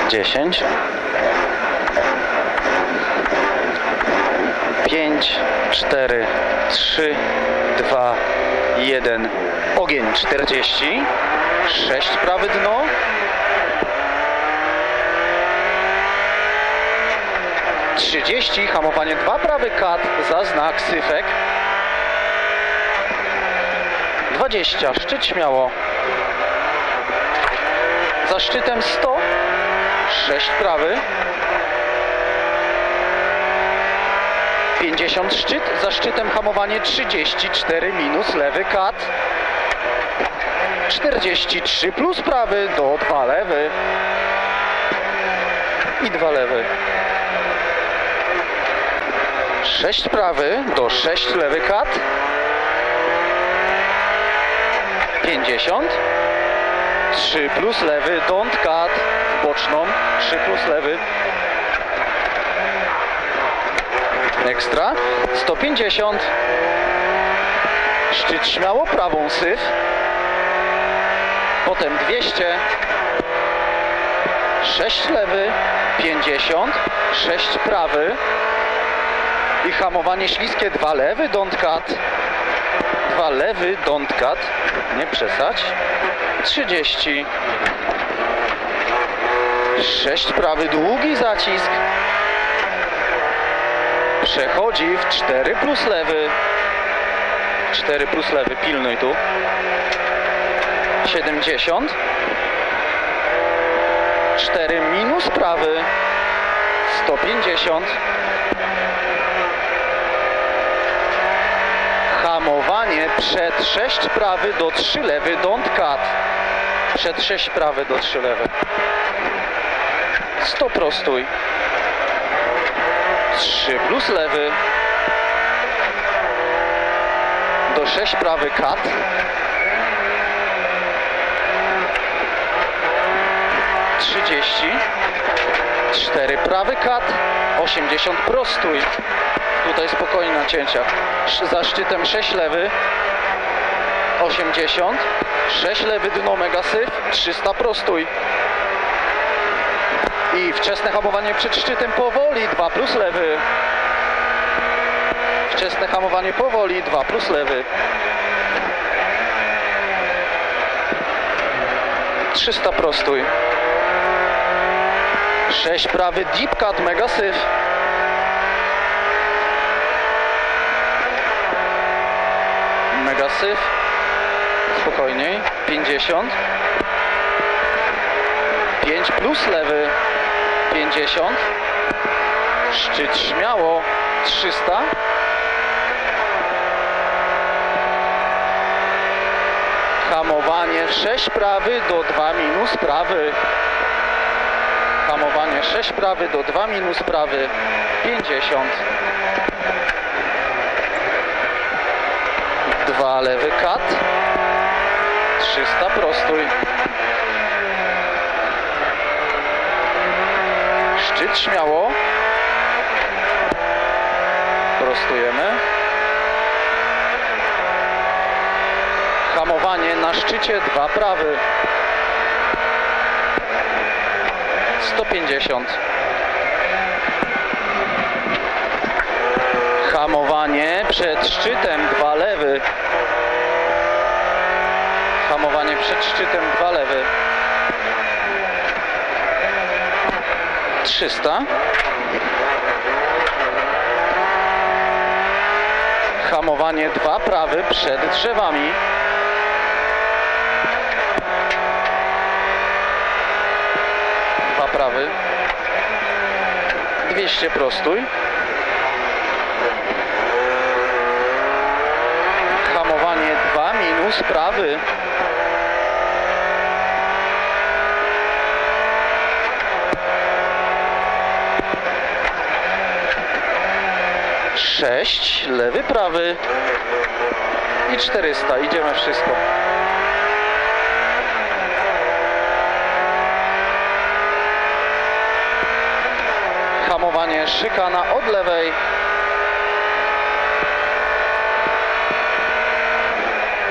10, 5, 4, 3, 2, 1, ogień. 40, 6 prawy dno, 30, hamowanie 2 prawy kat za znak syfek, 20, szczyt śmiało, za szczytem 100, 6 prawy, 50 szczyt, za szczytem hamowanie 34 minus lewy kat, 43 plus prawy do 2 lewy i 2 lewy, 6 prawy do 6 lewy kat, 50, 3 plus lewy don't cut w boczną, 3 plus lewy, ekstra, 150, szczyt śmiało prawą syf, potem 200, 6 lewy, 50, 6 prawy i hamowanie śliskie 2 lewy don't cut, 2 lewy don't cut, nie przesadź, 30, 6 prawy, długi zacisk, przechodzi w 4 plus lewy, 4 plus lewy, pilnuj tu, 70, 4 minus prawy, 150, hamowanie przed 6 prawy do 3 lewy don't cut, przed 6 prawy do 3 lewy, 100 prostuj, 3 plus lewy, do 6 prawy cut, 30, 4 prawy cut, 80 prostuj, tutaj spokojnie na cięciach, za szczytem 6 lewy, 80, 6 lewy dno mega syf, 300 prostuj i wczesne hamowanie przed szczytem powoli, 2 plus lewy, wczesne hamowanie powoli, 2 plus lewy, 300 prostuj, 6 prawy deep cut mega syf, mega syf, spokojniej, 50, 5 plus lewy, 50, szczyt śmiało, 300, hamowanie 6 prawy do 2 minus prawy, hamowanie 6 prawy do 2 minus prawy, 50, 2 lewy cut, 300 prostuj, szczyt śmiało, prostujemy, hamowanie na szczycie 2 prawy, 150, hamowanie przed szczytem 2 lewy, hamowanie przed szczytem 2 lewy, 300, hamowanie 2 prawy przed drzewami, 2 prawy, 200 prostuj, hamowanie 2 minus prawy, 6, lewy, prawy i 400. Idziemy wszystko. Hamowanie szykana od lewej.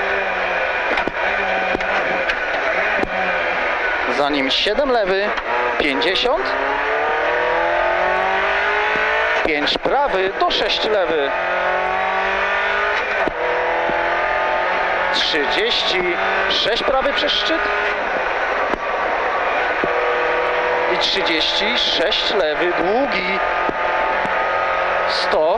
Za nim 7 lewy. 50. 5 prawy do 6 lewy. 36 prawy przez szczyt. I 36 lewy, długi. 100.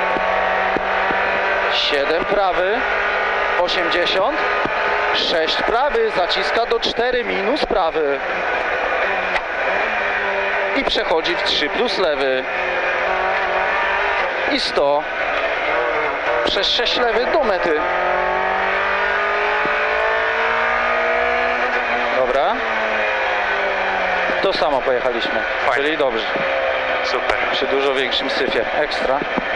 7 prawy. 80. 6 prawy, zaciska do 4 minus prawy. I przechodzi w 3 plus lewy. I 100. Przez 6 lewy do mety. Dobra. To samo pojechaliśmy. Fajnie. Czyli dobrze. Super. Przy dużo większym syfie. Ekstra.